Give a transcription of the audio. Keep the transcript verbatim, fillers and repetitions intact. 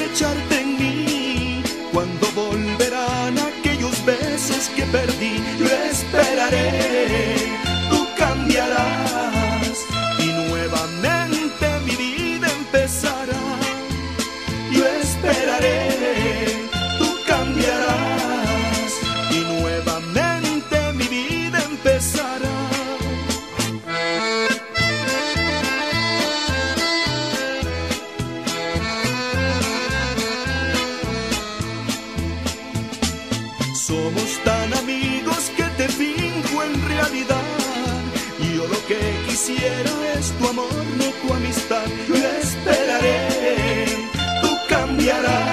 echarte en mí. Cuando volverán aquellos besos que perdí, yo esperaré, tú cambiarás y nuevamente mi vida empezará. Yo esperaré, tú cambiarás y nuevamente mi vida empezará. Somos tan amigos que te finjo en realidad. Yo lo que quisiera es tu amor, no tu amistad. Yo esperaré, tú cambiarás